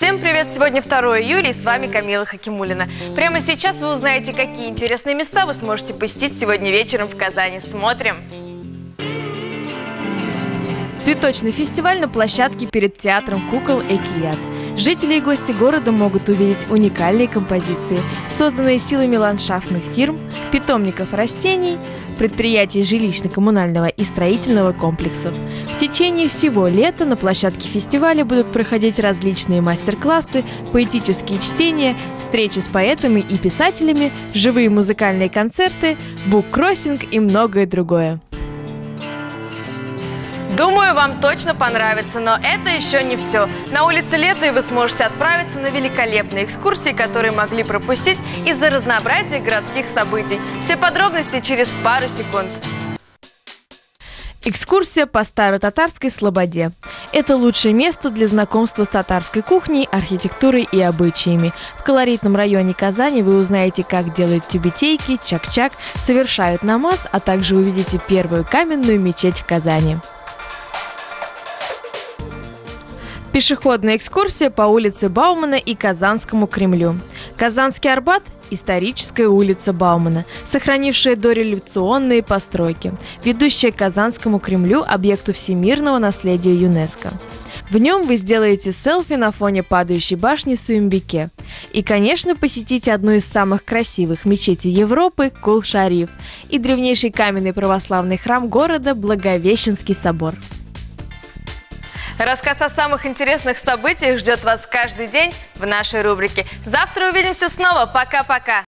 Всем привет! Сегодня 2 июля и с вами Камила Хакимуллина. Прямо сейчас вы узнаете, какие интересные места вы сможете посетить сегодня вечером в Казани. Смотрим! Цветочный фестиваль на площадке перед театром кукол «Экият». Жители и гости города могут увидеть уникальные композиции, созданные силами ландшафтных фирм, питомников растений, предприятий жилищно-коммунального и строительного комплексов. В течение всего лета на площадке фестиваля будут проходить различные мастер-классы, поэтические чтения, встречи с поэтами и писателями, живые музыкальные концерты, буккроссинг и многое другое. Думаю, вам точно понравится, но это еще не все. На улице лета и вы сможете отправиться на великолепные экскурсии, которые могли пропустить из-за разнообразия городских событий. Все подробности через пару секунд. Экскурсия по Старо-Татарской Слободе. Это лучшее место для знакомства с татарской кухней, архитектурой и обычаями. В колоритном районе Казани вы узнаете, как делают тюбетейки, чак-чак, совершают намаз, а также увидите первую каменную мечеть в Казани. Пешеходная экскурсия по улице Баумана и Казанскому Кремлю. Казанский Арбат – историческая улица Баумана, сохранившая дореволюционные постройки, ведущая к Казанскому Кремлю, объекту всемирного наследия ЮНЕСКО. В нем вы сделаете селфи на фоне падающей башни Суимбике. И, конечно, посетите одну из самых красивых мечетей Европы – Кул-Шариф и древнейший каменный православный храм города – Благовещенский собор. Рассказ о самых интересных событиях ждет вас каждый день в нашей рубрике. Завтра увидимся снова. Пока-пока!